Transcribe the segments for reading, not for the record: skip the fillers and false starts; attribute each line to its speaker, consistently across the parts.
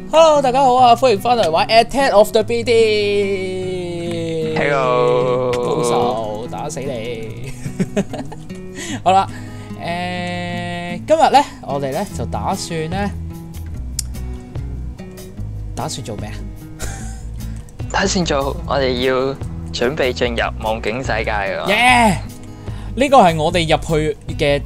Speaker 1: Hello， 大家好啊！歡迎翻嚟玩 Attack of the BD。
Speaker 2: Hello，
Speaker 1: 高手打死你！好啦，今日咧，我哋咧就打算做咩啊？
Speaker 2: 打算做，我哋要準備進入夢境世界㗎。
Speaker 1: 耶！呢個係我哋入去嘅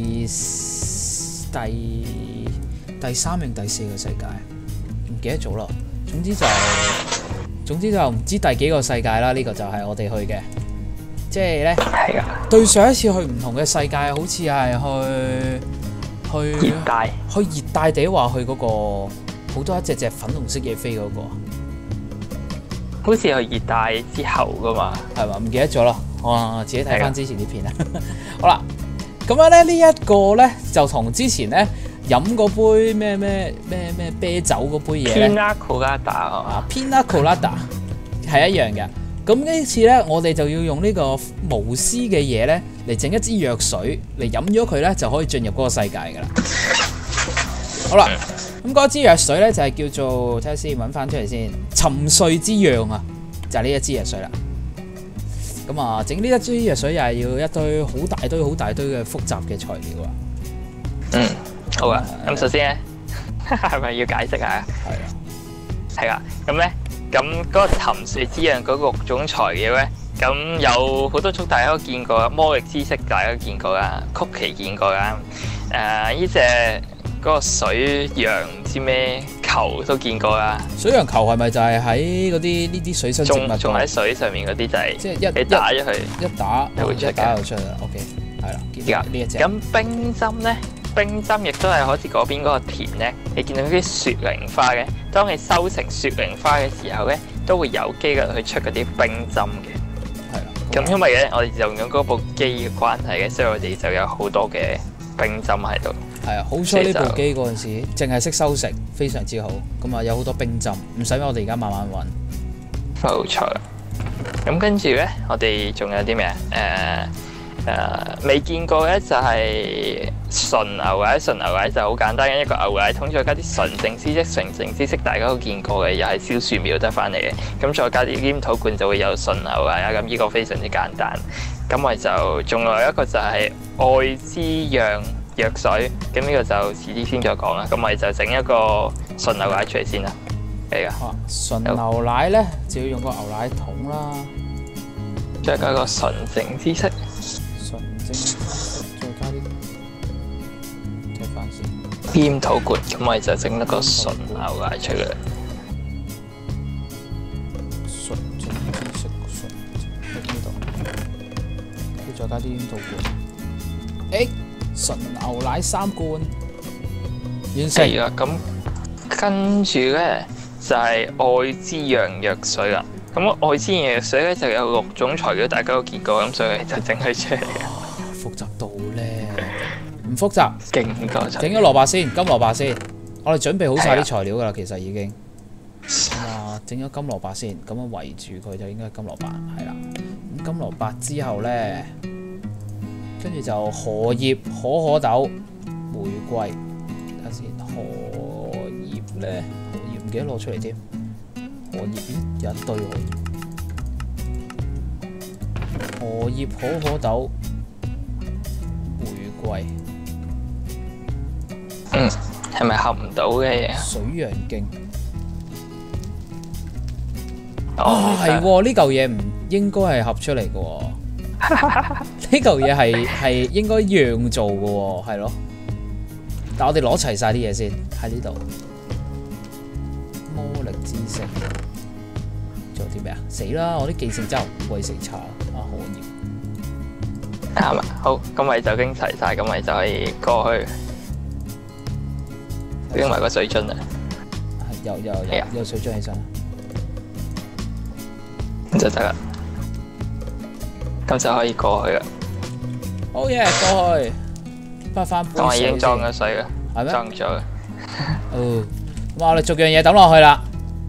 Speaker 1: 第三定第四個世界，唔記得咗啦。總之就唔知第幾個世界啦。呢個就係我哋去嘅，即係咧。
Speaker 2: 係啊。對
Speaker 1: 上一次去唔同嘅世界，好似係去
Speaker 2: 熱帶，
Speaker 1: 去熱帶地話去嗰個好多一隻粉紅色嘢飛嗰個。
Speaker 2: 好似去熱帶之後噶嘛，
Speaker 1: 係嘛？唔記得咗咯，我自己睇翻之前啲片啦。好啦，咁樣咧呢一個咧就同之前咧飲嗰杯咩啤酒嗰杯嘢咧
Speaker 2: Pina Colada
Speaker 1: 啊 ，Pina Colada 係一樣嘅。咁呢次咧，我哋就要用呢個無絲嘅嘢咧嚟整一支藥水嚟飲咗佢咧，就可以進入嗰個世界噶啦。好啦。咁嗰支藥水咧就係叫做睇下先，揾翻出嚟先。沉睡之漾啊，就係呢一支藥水啦。咁啊，整呢一支藥水又係要一堆好大堆嘅複雜嘅材料啊。
Speaker 2: 好啊。咁首先咧，係咪要解釋下？係啦。咁咧，咁嗰個沉睡之漾嗰6種材料咧，咁有好多種大家都見過，魔力之色大家都見過啦，曲奇見過啦。呢隻嗰個水洋唔知咩球都見過啦。水
Speaker 1: 洋球係咪就係喺嗰啲呢啲水生植物
Speaker 2: 仲喺水上面嗰啲就係，
Speaker 1: 即係
Speaker 2: 你打咗佢
Speaker 1: 一打
Speaker 2: 就會出嘅。
Speaker 1: 打就出啦。OK， 係啦。呢一隻。
Speaker 2: 咁冰針咧，冰針亦都係好似嗰邊嗰個田咧，你見到啲雪靈花嘅，當你收成雪靈花嘅時候咧，都會有機率去出嗰啲冰針嘅。
Speaker 1: 係啦。
Speaker 2: 咁因為咧，我哋就用嗰部機嘅關係嘅，所以我哋就有好多嘅冰針喺度。
Speaker 1: 係啊，好彩呢部機嗰陣時淨係識收成，非常之好。咁啊，有好多冰針，唔使我哋而家慢慢揾。
Speaker 2: 冇錯。咁跟住咧，我哋仲有啲咩啊？未見過咧就係純牛奶。純牛奶就好簡單嘅一個牛奶桶，再加啲純正知識。純正知識大家都見過嘅，又係小樹苗得翻嚟嘅。咁再加啲黏土罐就會有純牛奶啦。咁呢個非常之簡單。咁我就仲有一個就係愛之漾藥水，咁呢個就遲啲先再講啦。咁我哋就整一個純牛奶出嚟先啦。係噶。
Speaker 1: 純牛奶咧就要用個牛奶桶啦，
Speaker 2: 再加個純正知識。
Speaker 1: 純正知識，再加啲睇翻先。
Speaker 2: 黏土罐，咁我哋就整一個純牛奶出嚟。
Speaker 1: 純正知識，喺呢度，跟住再加啲黏土罐。純牛奶3罐，完成。
Speaker 2: 係啦，咁跟住咧就係愛之漾藥水啦。咁愛之漾藥水咧就有6種材料，大家都見過，咁所以就整佢出嚟嘅。
Speaker 1: 複雜到咧，唔複雜，
Speaker 2: 勁多材料。
Speaker 1: 整咗蘿蔔先，金蘿蔔先。我哋準備好晒啲材料噶啦，其實已經。咁啊，整咗金蘿蔔先，咁樣圍住佢就應該係金蘿蔔，係啦。咁金蘿蔔之後咧。跟住就荷葉、可可豆、玫瑰，睇下先。荷葉咧，荷葉唔記得攞出嚟添。荷葉有一堆荷葉。荷葉、可可豆、玫瑰。
Speaker 2: 係咪合唔到嘅嘢？
Speaker 1: 水楊徑。哦，係喎，呢嚿嘢唔應該係合出嚟嘅喎。呢嚿嘢係應該讓做嘅喎，係咯。但我哋攞齊晒啲嘢先喺呢度。魔力之色，仲有啲咩啊？死啦！我啲記性真係好鬼死差啊！荷葉
Speaker 2: 啱啊，好，咁咪就經齊晒，咁咪就可以過去拎埋個水樽啦。
Speaker 1: 有水樽起身，
Speaker 2: 咁就得啦。咁就可以過去啦。
Speaker 1: 好嘢，過去，翻杯水。
Speaker 2: 我已經裝咗水啦，
Speaker 1: 係咩？
Speaker 2: 裝咗啦。
Speaker 1: 哦，咁我哋逐樣嘢抌落去啦。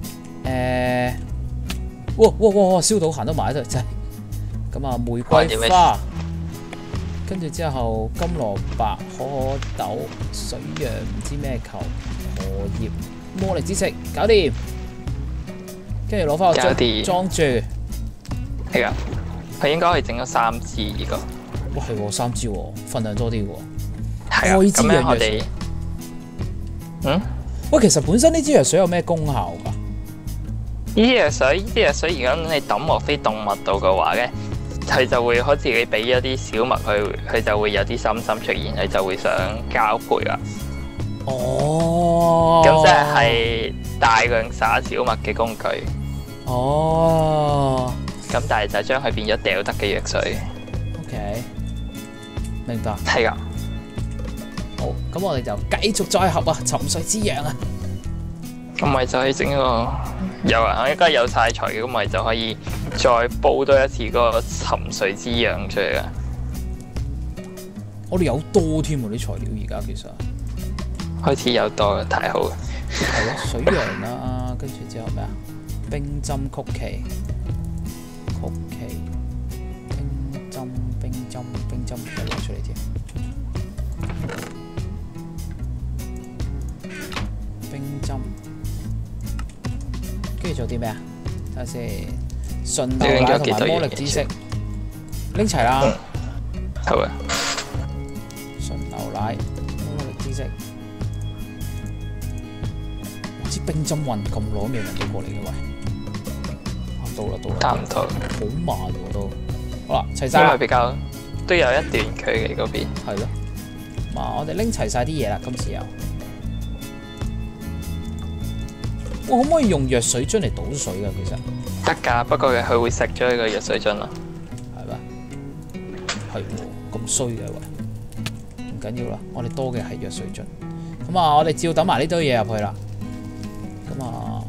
Speaker 1: 哇！燒到行到埋喺度，真係。咁啊，玫瑰花，跟住之後金蘿蔔、可可豆、水楊唔知咩球、荷葉、 魔力之色，搞掂。跟住攞翻個樽裝住。
Speaker 2: 係啊，佢應該可以整咗3支呢個。
Speaker 1: 哇，係喎，3支喎，份量多啲喎。
Speaker 2: 係啊，咁樣我哋
Speaker 1: 喂，其實本身呢支藥水有咩功效㗎？
Speaker 2: 呢啲藥水，如果你抌落非動物度嘅話咧，佢就會好似你俾咗啲小麥佢就會有啲心心出現，佢就會想交配啦。
Speaker 1: 哦，
Speaker 2: 咁即係大量撒小麥嘅工具。
Speaker 1: 哦，
Speaker 2: 咁但係就將佢變咗掉得嘅藥水。
Speaker 1: OK， 明白。
Speaker 2: 係啊。
Speaker 1: 好，咁我哋就繼續再合啊，沉睡之陽啊。
Speaker 2: 咁咪就可以整個有啊，應該有晒材嘅，咁咪就可以再煲多一次嗰個沉睡之陽出嚟啦。
Speaker 1: 我哋有多添喎啲材料，而家其實
Speaker 2: 開始有多啦，太好啦。
Speaker 1: 係咯，水陽啦，跟住之後咩啊？冰針曲奇，冰針又攞出嚟添。冰針，跟住做啲咩啊？睇下先，純牛奶同埋魔力之色，拎齊啦。
Speaker 2: 好啊。
Speaker 1: 純牛奶、魔力之色，支冰針運咁耐未運到過嚟嘅喂。到啦，
Speaker 2: 差唔多。
Speaker 1: 好慢喎都。好啦，齊晒啦。
Speaker 2: 因為比較都有一段距離嗰邊。
Speaker 1: 係咯。嗱，我哋拎齊晒啲嘢啦，今次又。我可唔可以用藥水樽嚟倒水㗎？其實
Speaker 2: 得㗎，不過佢會食咗呢個藥水樽咯。
Speaker 1: 係咩？係喎，咁衰嘅喂，唔緊要啦，我哋多嘅係藥水樽。咁啊，我哋照抌埋呢堆嘢入去啦。咁啊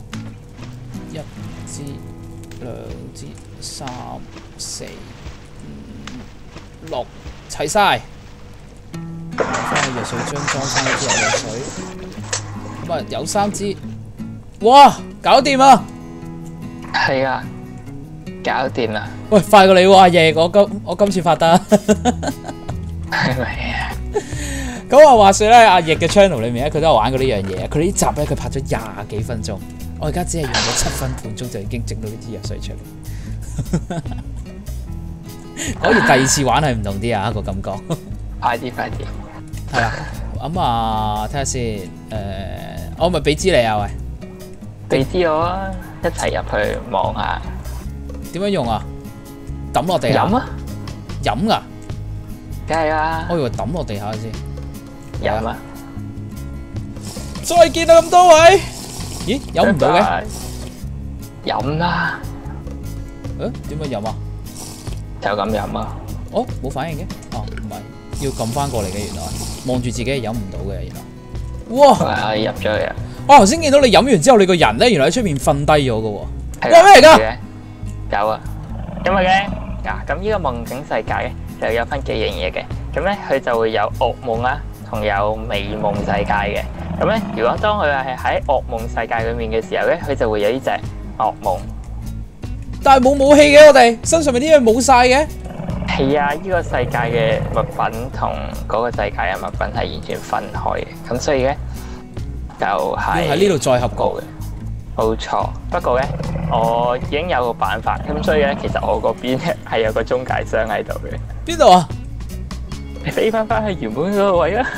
Speaker 1: ，1支、2支、3、4、5、6，齊晒。攞翻個藥水樽裝翻呢支藥水。咁啊，有3支。哇，搞掂啊！
Speaker 2: 係啊，搞掂啦！
Speaker 1: 喂，快過你喎，阿爺，我今次發得。
Speaker 2: 係咪啊？
Speaker 1: 咁啊，話說咧，阿奕嘅 channel 裏面咧，佢都有玩過呢樣嘢。佢呢集咧，佢拍咗20幾分鐘，我而家只係用咗7分半鐘就已經整到呢支藥水出嚟。果然第2次玩係唔同啲啊，個感覺。
Speaker 2: 快啲！
Speaker 1: 係啦，咁啊，睇下先。我咪俾支你啊，喂。
Speaker 2: 俾支我啊，一齊入去望下。
Speaker 1: 點樣用啊？抌落地下。
Speaker 2: 飲啊！
Speaker 1: 飲噶？
Speaker 2: 梗係啦。
Speaker 1: 我以為抌落地下先。
Speaker 2: 飲啊！
Speaker 1: 再見啦咁多位。咦？飲唔到嘅？
Speaker 2: 飲啦。
Speaker 1: 點樣飲啊？
Speaker 2: 就咁飲啊！
Speaker 1: 哦，冇反應嘅。哦，唔係，要撳翻過嚟嘅原來。望住自己係飲唔到嘅原來。哇！
Speaker 2: 係入咗嚟啊！
Speaker 1: 我頭先見到你飲完之後，你個人咧原來喺出面瞓低咗嘅喎。
Speaker 2: 哇！
Speaker 1: 咩嚟㗎？
Speaker 2: 有啊，因為咧咁呢個夢境世界咧就有分幾樣嘢嘅。咁咧佢就會有噩夢啦，同有美夢世界嘅。咁咧如果當佢係喺噩夢世界裏面嘅時候咧，佢就會有呢隻噩夢。
Speaker 1: 但係冇武器嘅，我哋身上面啲嘢冇晒嘅。
Speaker 2: 係啊，呢個世界嘅物品同嗰個世界嘅物品係完全分開嘅。咁所以咧就係
Speaker 1: 要喺呢度再合過嘅。
Speaker 2: 冇錯，不過咧我已經有個辦法，咁所以咧其實我嗰邊咧係有個中介商喺度嘅。
Speaker 1: 邊度啊？
Speaker 2: 你飛翻去原本嗰個位啦。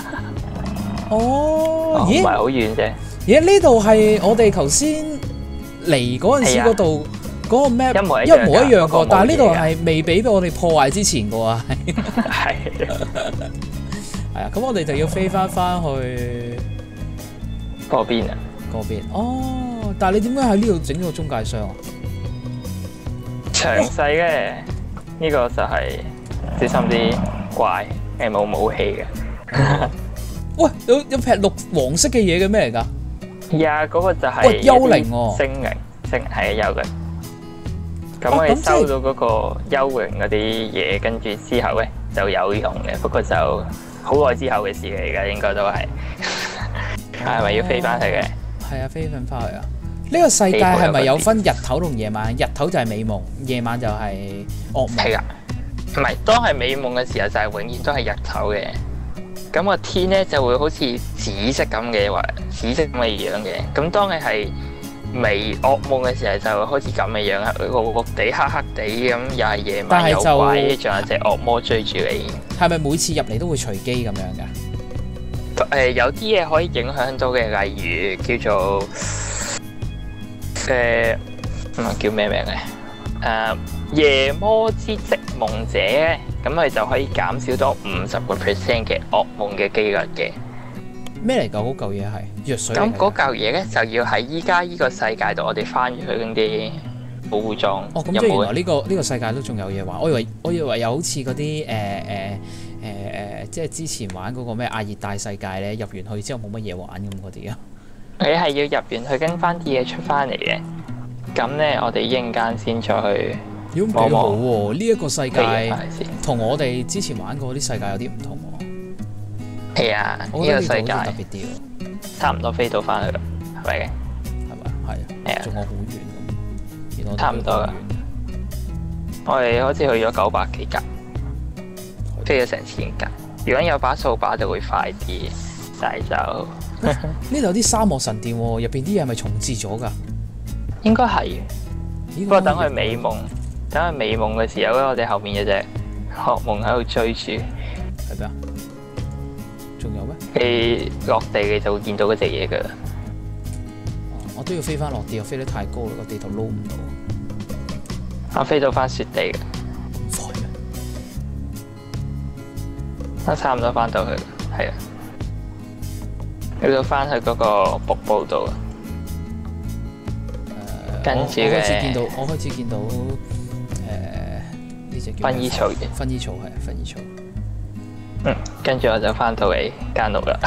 Speaker 1: 哦，
Speaker 2: 咦？唔係好遠啫。
Speaker 1: 咦？呢度係我哋頭先嚟嗰陣時嗰度嗰個 map 一模一樣個，但係呢度係未俾我哋破壞之前個啊。
Speaker 2: 係。
Speaker 1: 係啊，咁我哋就要飛翻去
Speaker 2: 嗰邊啊。
Speaker 1: 嗰邊哦，但係你點解喺呢度整咗個中介商啊？
Speaker 2: 詳細嘅呢個就係小心啲怪，冇武器嘅。
Speaker 1: 喂，有劈綠黃色嘅嘢嘅咩嚟㗎？
Speaker 2: 係啊，嗰個就係
Speaker 1: 幽靈喎。
Speaker 2: 精靈係啊，幽靈。咁我哋收到嗰個幽靈嗰啲嘢，跟住之後咧就有用嘅，不過就好耐之後嘅事嚟㗎，應該都係。係咪要飛翻去嘅？
Speaker 1: 係啊，飛翻去啊！呢個世界係咪有分日頭同夜晚？日頭就係美夢，夜晚就係噩夢。
Speaker 2: 係啊，唔係當係美夢嘅時候就係永遠都係日頭嘅。 咁個天咧就會好似紫色咁嘅樣嘅。咁當你係微噩夢嘅時候，就會好似咁嘅樣啊，綠綠地、黑黑地咁，又係夜晚有鬼，仲有隻惡魔追住你。
Speaker 1: 係咪每次入嚟都會隨機咁樣㗎？
Speaker 2: 有啲嘢可以影響到嘅，例如叫做叫咩名咧？夜魔之織夢者咧，咁佢就可以減少多50% 嘅噩夢嘅機率嘅。
Speaker 1: 咩嚟㗎？嗰嚿嘢係藥水嚟㗎。
Speaker 2: 咁嗰嚿嘢咧就要喺依家呢個世界度，我哋翻咗去嗰啲保護裝。
Speaker 1: 哦，咁即係原來呢個世界都仲有嘢玩。我以為有好似嗰啲即係之前玩嗰個咩亞熱帶世界咧，入完去之後冇乜嘢玩咁嗰啲啊。
Speaker 2: 你係要入完去跟翻啲嘢出翻嚟嘅。咁咧，我哋一陣間先再去。
Speaker 1: 幾好喎！呢一個世界同我哋之前玩過啲世界有啲唔同喎。
Speaker 2: 係啊，呢個世界
Speaker 1: 特別啲喎，
Speaker 2: 差唔多飛到翻去啦，係咪嘅？
Speaker 1: 係咪？係啊，仲有好遠咁。
Speaker 2: 差唔多啦。我哋好似去咗900幾格，飛咗成1000格。如果有把掃把就會快啲，但係就
Speaker 1: 呢度有啲沙漠神殿喎，入邊啲嘢係咪重置咗㗎？
Speaker 2: 應該係。不過等佢美夢。等佢美夢嘅時候咧，我哋後面有隻惡夢喺度追住。
Speaker 1: 係咩啊？仲有咩？
Speaker 2: 你落地你就會見到嗰隻嘢㗎啦。
Speaker 1: 我都要飛翻落地，我飛得太高啦，個地圖撈唔到。
Speaker 2: 我飛到翻雪地嘅。
Speaker 1: 咁快咩？
Speaker 2: 我差唔多翻到去，係啊。去到翻去嗰個瀑布度。跟住
Speaker 1: 我開始見到呢隻叫
Speaker 2: 薰衣草嘅。
Speaker 1: 薰衣草係薰衣草。
Speaker 2: 跟住我就翻到嚟間屋啦。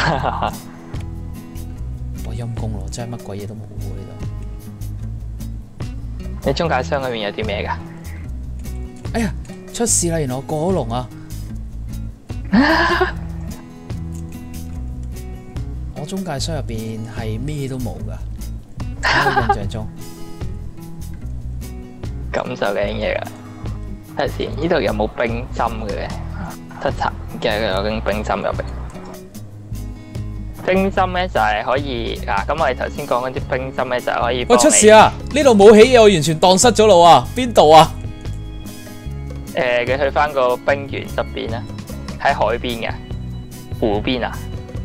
Speaker 1: 我陰公咯，真係乜鬼嘢都冇喎呢度。
Speaker 2: 你中介箱裏面有啲咩㗎？
Speaker 1: 哎呀，出事啦！原來我過咗龍啊！我中介箱入邊係咩都冇㗎，喺我印象中。
Speaker 2: 咁就靚嘢啦。睇下先，呢度有冇冰針嘅？得查嘅有根冰針入邊。冰針咧就係可以嗱，咁我哋頭先講嗰啲冰針咧就係可以。
Speaker 1: 喂，出事啊！呢度冇起嘢，我完全蕩失咗路啊！邊度啊？
Speaker 2: 你去翻個冰原側邊啦，喺海邊嘅湖邊啊。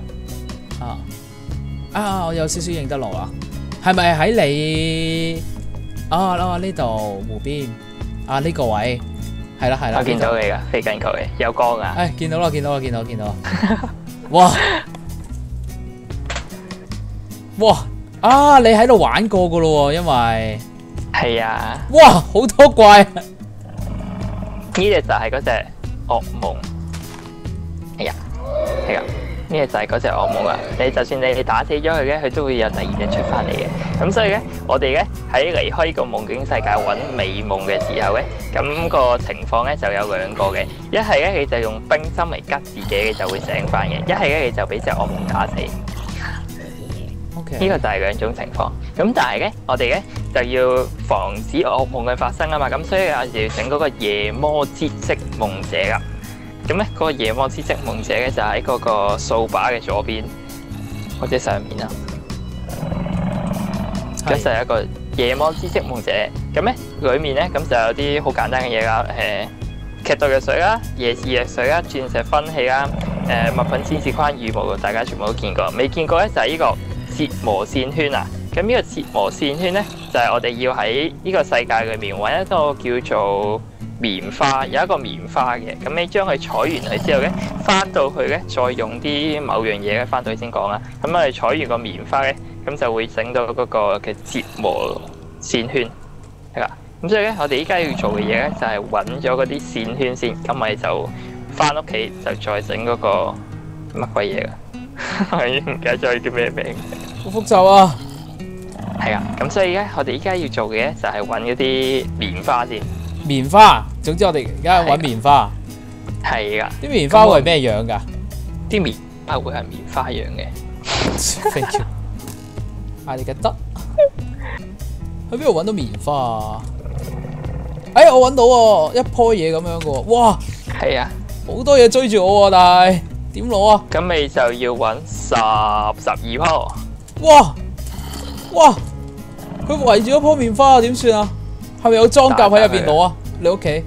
Speaker 1: 我有少少認得路啊。係咪喺你？呢度湖邊呢個位係啦。
Speaker 2: 我見到你噶，飛緊佢，有光啊！
Speaker 1: 見到啦！哇！你喺度玩過噶咯喎，因為
Speaker 2: 係啊！
Speaker 1: 哇，好多怪！呢
Speaker 2: 隻就係嗰隻惡夢，係啊，呢隻就係嗰隻惡夢啊！你就算你打死咗佢咧，佢都會有第二隻出翻嚟嘅。咁所以咧，我哋咧喺離開呢個夢境世界揾美夢嘅時候咧，咁個情況咧就有兩個嘅。一係咧你就用冰針嚟吉自己，你就會醒翻嘅；一係咧你就俾隻惡夢打死。呢個就係兩種情況。咁但係咧，我哋咧就要防止惡夢嘅發生啊嘛。咁所以我哋要整嗰個夜魔之織夢者啦。咁咧，嗰個夜魔之織夢者咧就喺嗰個掃把嘅左邊或者上面啦。咁就係一個夜魔之織夢者。咁咧，裡面咧咁就有啲好簡單嘅嘢啦。劇毒藥水啦、夜視藥水啦、鑽石分器啦、物品展示框、羽毛，大家全部都見過。未見過咧就係呢個折磨線圈啊！咁呢個折磨線圈咧，就係我哋要喺呢個世界裏面揾一個叫做棉花，有一個棉花嘅。咁你將佢採完佢之後咧，翻到去咧，再用啲某樣嘢咧，翻到去先講啦。咁我哋採完個棉花咧，咁就會整到嗰個嘅折磨線圈，係啦。咁所以咧，我哋依家要做嘅嘢咧，就係揾咗嗰啲線圈先。咁我哋就翻屋企就再整嗰個乜鬼嘢啦。我已經唔記得咗佢叫咩名。
Speaker 1: 好複雜啊！
Speaker 2: 係啊，咁所以咧，我哋依家要做嘅咧就係揾嗰啲棉花先。
Speaker 1: 棉花，總之我哋而家揾棉花。
Speaker 2: 係噶。
Speaker 1: 啲棉花會係咩樣㗎？
Speaker 2: 啲棉花會係棉花樣嘅。
Speaker 1: Thank you。阿你嘅得。去邊度揾到棉花啊？我揾到喎，一樖嘢咁樣嘅喎。哇！
Speaker 2: 係啊，
Speaker 1: 好多嘢追住我喎，但係點攞啊？
Speaker 2: 咁你就要揾12棵。
Speaker 1: 哇！哇！佢圍住一棵棉花啊，點算啊？係咪有裝甲喺入邊攞啊？你屋企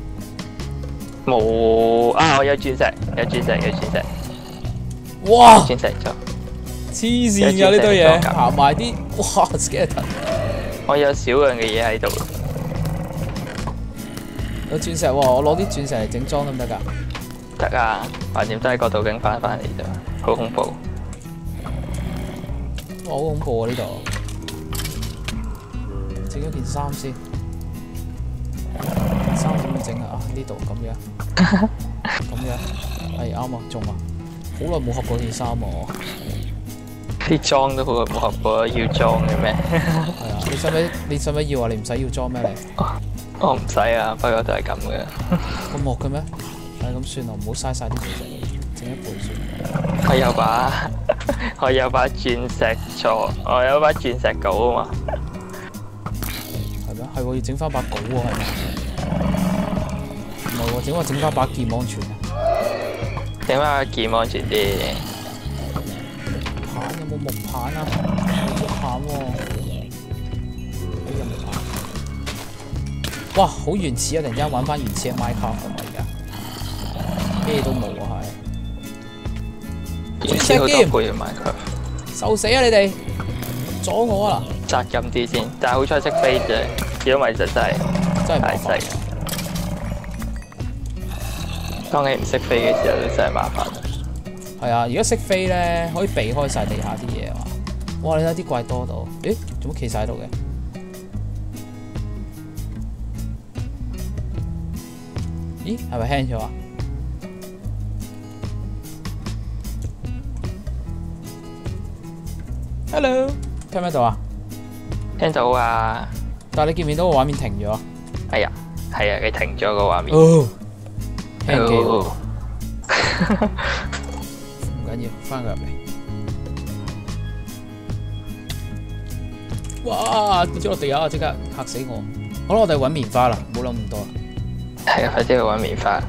Speaker 2: 冇啊？我有鑽石，有鑽石，有鑽石。
Speaker 1: 哇！
Speaker 2: 鑽石咗。
Speaker 1: 黐線㗎呢堆嘢，行埋啲哇 skeleton。
Speaker 2: 我有少量嘅嘢喺度。
Speaker 1: 有鑽石喎，我攞啲鑽石嚟整裝得唔得㗎？
Speaker 2: 得啊，橫掂都喺個途徑翻嚟啫，好恐怖。
Speaker 1: 哇，好恐怖啊！呢度整咗件衫先，衫點樣整啊？呢度咁樣，咁樣，係啱啊，中啊！好耐冇合過件衫喎。
Speaker 2: 啲裝都好耐冇合過，要裝嘅咩？
Speaker 1: 係啊，你使唔使要啊？你唔使要裝咩你？
Speaker 2: 我唔使啊，不過都係咁嘅。
Speaker 1: 咁惡嘅咩？係咁算啦，唔好嘥晒啲鑽石，整一半算。
Speaker 2: 我有把鑽石鑿，我有把鑽石鎬啊嘛。
Speaker 1: 係咩？係喎，要整翻把鎬喎，係咪？唔係喎，整翻把劍安全啊！
Speaker 2: 整翻把劍安全啲。
Speaker 1: 棒有冇木棒啊？冇木棒喎。有木棒。哇，好原始啊！突然之間玩翻原始嘅 Minecraft 咁啊！而家咩都冇啊，係。
Speaker 2: 原始好多倍嘅 Minecraft。
Speaker 1: 受死啊！你哋阻我啊
Speaker 2: 嗱！責任啲先，但係好彩識飛啫，如果唔係就真係太細。當你唔識飛嘅時候，就真係麻煩。
Speaker 1: 係啊，如果識飛咧，可以避開晒地下啲嘢啊！哇，你睇啲怪多到，咦？做乜企晒喺度嘅？咦？係咪輕咗啊 ？Hello， 聽唔聽到啊？
Speaker 2: 聽到啊！
Speaker 1: 但係你見唔見到個畫面停咗？
Speaker 2: 係啊，你停咗個畫面。
Speaker 1: 哦，輕機喎。唔緊要，翻佢入嚟。哇！跌咗落地下，即刻嚇死我。好啦，我哋揾棉花啦，唔好諗咁多。
Speaker 2: 係啊，快啲去揾棉花。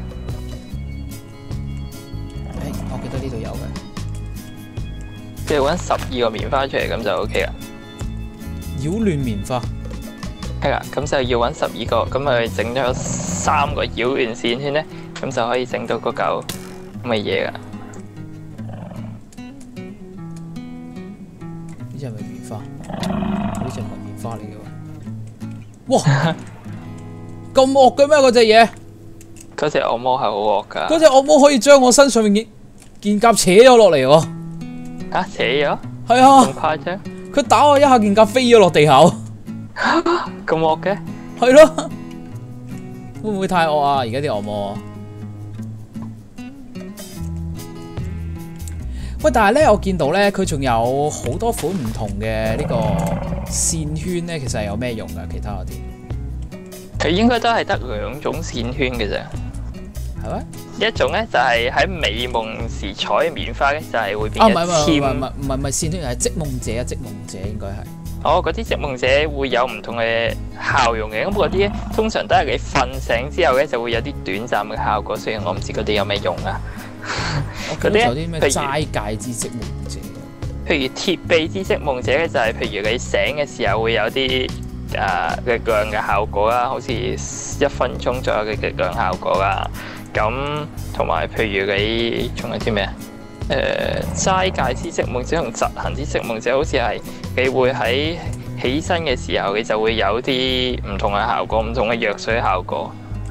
Speaker 1: 我記得呢度有嘅。
Speaker 2: 即係揾12個棉花出嚟，咁就 OK 啦。
Speaker 1: 擾亂棉花。
Speaker 2: 係啦，咁就要揾12個，咁咪整咗3個擾亂線圈咧，咁就可以整到嗰嚿咁嘅嘢噶。
Speaker 1: 呢隻係咪棉花？呢隻唔係棉花嚟嘅喎。哇！咁惡嘅咩嗰隻嘢？
Speaker 2: 嗰隻惡魔係好惡噶。
Speaker 1: 嗰隻惡魔可以將我身上面件甲扯咗落嚟喎。
Speaker 2: 嚇扯咗？
Speaker 1: 係啊。
Speaker 2: 咁誇張？
Speaker 1: 佢打我一下，件甲飛咗落地下。
Speaker 2: 咁惡嘅？
Speaker 1: 係咯。會唔會太惡啊？而家啲惡魔。喂，但係咧，我見到咧，佢仲有好多款唔同嘅呢個線圈咧，其實係有咩用㗎？其他嗰啲？
Speaker 2: 佢應該都係得2種線圈嘅啫，
Speaker 1: 係咩？
Speaker 2: 一種咧就係喺美夢時採嘅棉花咧，就係會變一簽。
Speaker 1: 唔係線圈，係織夢者啊！織夢者應該係。
Speaker 2: 哦，嗰啲織夢者會有唔同嘅效用嘅，咁嗰啲咧通常都係你瞓醒之後咧就會有啲短暫嘅效果，雖然我唔知嗰啲有咩用啊。
Speaker 1: 嗰啲有啲咩齋戒之織夢者？
Speaker 2: 譬如鐵臂之織夢者咧，就係譬如你醒嘅時候會有啲力量嘅效果啦，好似1分鐘左右嘅力量效果啦。咁同埋譬如你仲有啲咩啊？齋戒之織夢者同疾行之織夢者，好似係你會喺起身嘅時候，你就會有啲唔同嘅效果，唔同嘅藥水效果。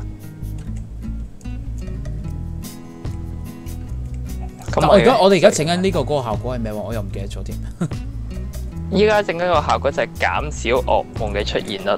Speaker 1: 但我哋而家整緊呢個嗰個效果係咩話？我又唔記得咗添。
Speaker 2: 依家整緊個效果就係減少噩夢嘅出現率。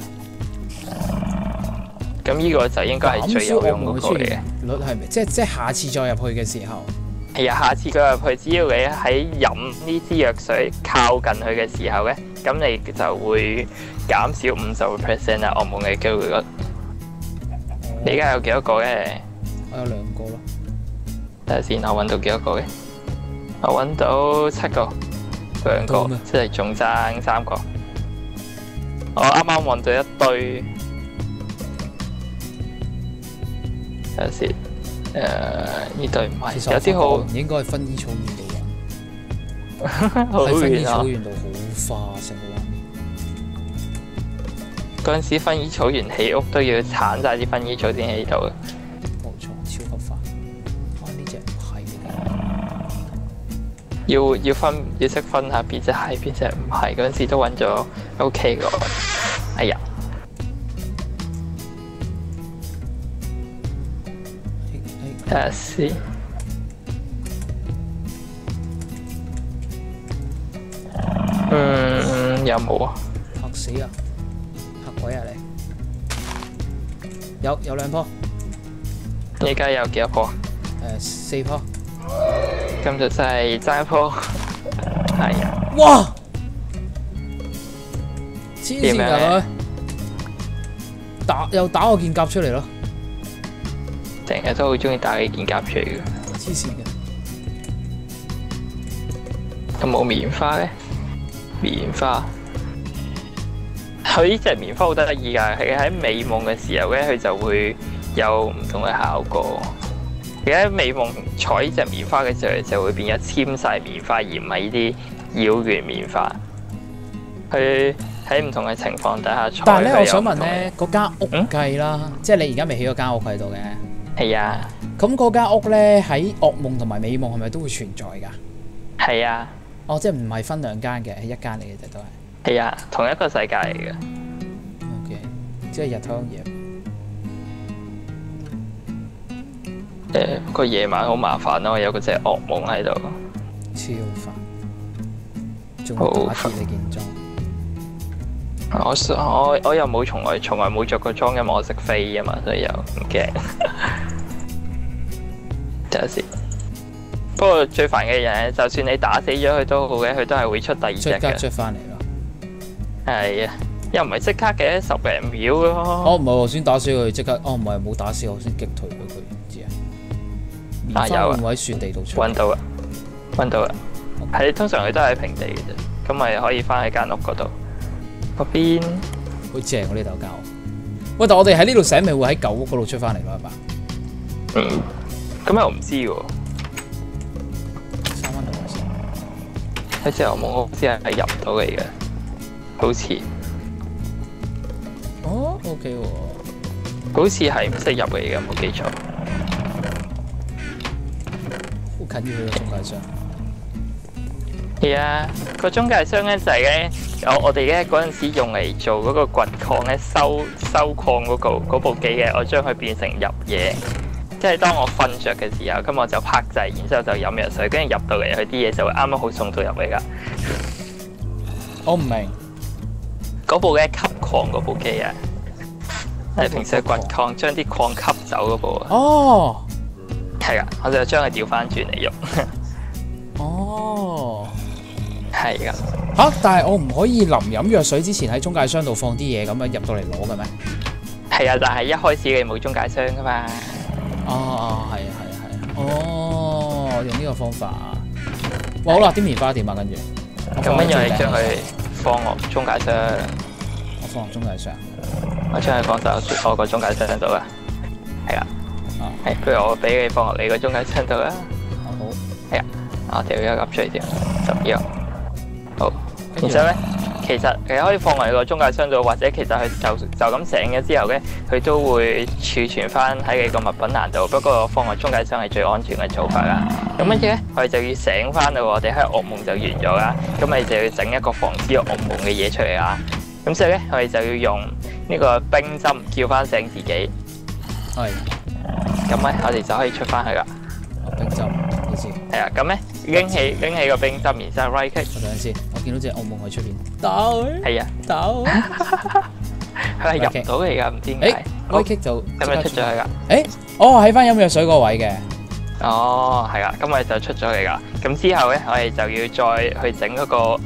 Speaker 2: 咁呢個就應該係最有用嗰個嚟嘅。
Speaker 1: 率係咪？即係下次再入去嘅時候。
Speaker 2: 係啊，下次再入去，只要你喺飲呢支藥水靠近佢嘅時候咧，咁你就會減少50% 啊噩夢嘅機會率。你而家有幾多個咧？
Speaker 1: 我有2個咯。
Speaker 2: 睇下先，我揾到幾多個嘅？我揾到7個，2個，即係仲爭3個。我啱啱揾到一堆，睇下先。 呢對唔
Speaker 1: 其
Speaker 2: 係，有啲
Speaker 1: 實我
Speaker 2: 好
Speaker 1: 唔應該係薰衣草原度㗎，
Speaker 2: 好
Speaker 1: 喺薰衣
Speaker 2: 遠啊！
Speaker 1: 草原度好花成個畫面。
Speaker 2: 嗰陣時薰衣草原起屋都要剷晒啲薰衣草先起到嘅。
Speaker 1: 冇錯，超級花。哇！呢只唔係
Speaker 2: 要識分下邊隻係邊隻唔係，嗰陣時都揾咗 OK 個。哎呀，睇下先。有冇啊？
Speaker 1: 嚇死啊！嚇鬼啊你！有兩棵，
Speaker 2: 而家有幾多棵？
Speaker 1: 4棵。
Speaker 2: 咁就真係爭一棵。係啊！
Speaker 1: 哇！黐線
Speaker 2: 點
Speaker 1: 㗎佢，又打我件甲出嚟咯！
Speaker 2: 成日都好中意打呢件甲出嚟嘅。
Speaker 1: 黐線嘅。
Speaker 2: 有冇棉花咧？棉花，佢呢隻棉花好得意㗎，係喺美夢嘅時候咧，佢就會有唔同嘅效果。而喺美夢採呢隻棉花嘅時候，就會變咗纖細棉花，而唔係呢啲繞圓棉花。佢喺唔同嘅情況底下採。
Speaker 1: 但係咧，我想問咧，嗰間屋計啦，即係你而家未起嗰間屋喺度嘅。
Speaker 2: 係啊。
Speaker 1: 咁嗰間屋咧喺噩夢同埋美夢係咪都會存在㗎？
Speaker 2: 係啊。
Speaker 1: 哦，即係唔係分兩間嘅，係一間嚟嘅啫，都係。
Speaker 2: 係啊，同一個世界嚟嘅。
Speaker 1: OK，即係日頭夜。
Speaker 2: 不過夜晚好麻煩咯，有嗰隻噩夢喺度。
Speaker 1: 超煩。仲要打鐵你件裝。
Speaker 2: 我又冇從來冇着過裝，因為我識飛啊嘛，所以又唔驚。睇下先。不過最煩嘅嘢，就算你打死咗佢都好嘅，佢都係會出第二隻嘅。
Speaker 1: 即刻出翻嚟咯。
Speaker 2: 係啊，又唔係即刻嘅，10零秒咯。
Speaker 1: 哦，唔係我先打死佢，即刻。哦，唔係冇打死我先擊退咗佢，唔知啊。棉花會唔會喺雪地度出？
Speaker 2: 揾到啦，揾到啦。係通常佢都係喺平地嘅啫，咁咪可以翻喺間屋嗰度。嗰邊
Speaker 1: 好正喎呢度間屋。喂，但我哋喺呢度醒，咪會喺舊屋嗰度出翻嚟咯，係嘛？
Speaker 2: 咁又唔知喎。喺隻噩夢屋先係入唔到嚟嘅，好似。
Speaker 1: 哦 ，OK 喎。
Speaker 2: 好似係唔識入嚟嘅，冇記錯。
Speaker 1: 好近要去個中介商。
Speaker 2: 係啊，個中介商咧就係咧，我哋咧嗰陣時用嚟做嗰個掘礦咧收礦嗰部機嘅，我將佢變成入嘢。即係當我瞓着嘅時候，咁我就拍掣，然之後就飲藥水，跟住入到嚟，佢啲嘢就會啱啱好送到入嚟噶。
Speaker 1: 我唔明
Speaker 2: 嗰部咧吸礦嗰部機啊，係平時掘礦將啲礦吸走嗰部啊。
Speaker 1: 哦，
Speaker 2: 係啊，我就將佢調翻轉嚟用。
Speaker 1: 哦，
Speaker 2: 係噶。
Speaker 1: 嚇！但係我唔可以臨飲藥水之前喺中介商度放啲嘢咁樣入到嚟攞嘅咩？
Speaker 2: 係啊，但係一開始你冇中介商噶嘛。
Speaker 1: 哦，係啊，係啊，係啊。哦，用呢個方法。哇，好啦，啲棉花點啊？跟住。
Speaker 2: 咁跟住你將佢放落中介商。
Speaker 1: 我放落中介商。
Speaker 2: 我將佢放晒我個中介商度啦。係啊。係，不如我俾你放落你個中介商度啦。
Speaker 1: 好。
Speaker 2: 係啊，我掉一粒出嚟先，12個。好。然之後咧，其實你可以放落你個中介箱度，或者其實佢就咁醒咗之後咧，佢都會儲存翻喺你個物品欄度。不過放落中介箱係最安全嘅做法啦。咁跟住咧，我哋就要醒翻啦。我哋喺噩夢就完咗啦。咁你就要整一個防止噩夢嘅嘢出嚟啦。咁所以咧，我哋就要用呢個冰針叫翻醒自己。
Speaker 1: 係。
Speaker 2: 咁咧，我哋就可以出翻去啦。
Speaker 1: 冰針，你知。
Speaker 2: 係啊，咁咧拎起個冰針，然之後 right click。
Speaker 1: 我等陣先，我見到隻噩夢喺出邊。走。
Speaker 2: 係啊，
Speaker 1: 走。
Speaker 2: 佢係入唔到嚟㗎，唔知點解。
Speaker 1: right click 就
Speaker 2: 咁咪出咗去㗎。
Speaker 1: 哦，喺翻飲藥水嗰位嘅。
Speaker 2: 哦，係啦，咁我哋就出咗嚟㗎。咁之後咧，我哋就要再去整嗰個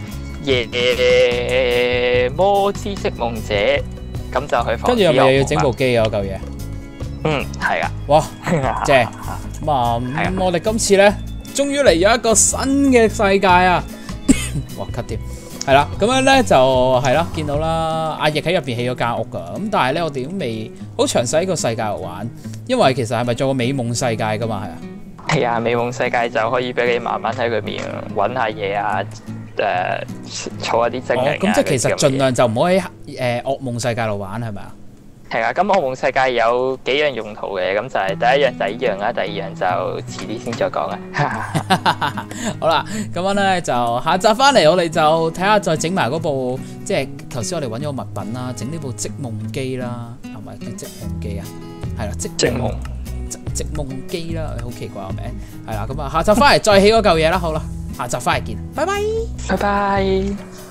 Speaker 2: 夜魔之織夢者，咁就去防。
Speaker 1: 跟住又咪又要整部機啊？嗰嚿嘢。
Speaker 2: 係啊。
Speaker 1: 哇，正！咁啊，我哋今次咧，終於嚟咗一個新嘅世界啊！哇，cut 添，係係啦，咁樣咧就係啦，見到啦，阿奕喺入邊起咗間屋噶，咁但係咧我哋都未好詳細喺個世界度玩，因為其實係咪做個美夢世界噶嘛，係啊。
Speaker 2: 係啊，美夢世界就可以俾你慢慢喺裏面揾下嘢啊，儲一啲精靈啊。
Speaker 1: 咁即係其實盡量就唔好喺噩夢世界度玩，係咪啊？
Speaker 2: 係啊，咁噩夢世界有幾樣用途嘅，咁就係第一樣就係呢樣啦，第二樣就遲啲先再講啊。
Speaker 1: 好啦，咁樣咧就下集翻嚟，我哋就睇下再整埋嗰部，即係頭先我哋揾咗個物品啦，整呢部織夢機啦，係咪叫織夢機啊？係啦，織夢機啦，好奇怪個名。係啦，咁啊下集翻嚟再起嗰嚿嘢啦，好啦，下集翻嚟見，拜拜，
Speaker 2: 拜拜。